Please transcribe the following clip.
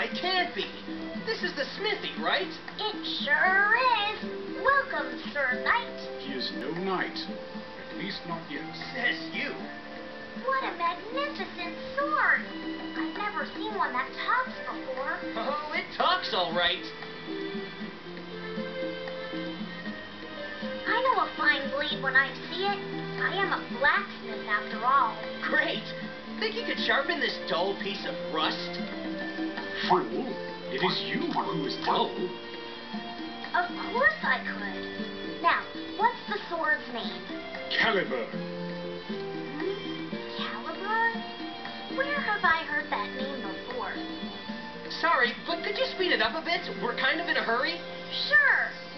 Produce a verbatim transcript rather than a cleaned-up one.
it can't be. This is the smithy, right? It sure is. Welcome, Sir Knight. He is no knight. At least not yet. Says you. What a magnificent sword. I've never seen one that talks before. Oh, it talks all right. I know a fine blade when I see it. I am a blacksmith after all. Great. Think you could sharpen this dull piece of rust? Fool, it is you who is dull. Of course I could. Now, what's the sword's name? Caliber. Hmm? Caliber? Where have I heard that name before? Sorry, but could you speed it up a bit? We're kind of in a hurry. Sure.